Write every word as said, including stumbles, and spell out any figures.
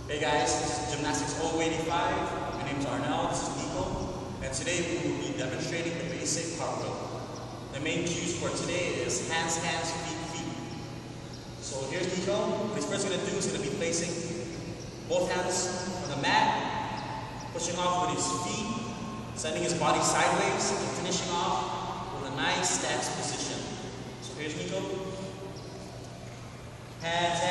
Hey guys, this is Gymnastics O eighty-five. My name is Arnel, this is Nico, and today we will be demonstrating the basic cartwheel. The main cues for today is hands, hands, feet, feet. So here's Nico. What he's first going to do is going to be placing both hands on the mat, pushing off with his feet, sending his body sideways, and finishing off with a nice stance position. So here's Nico. Hands,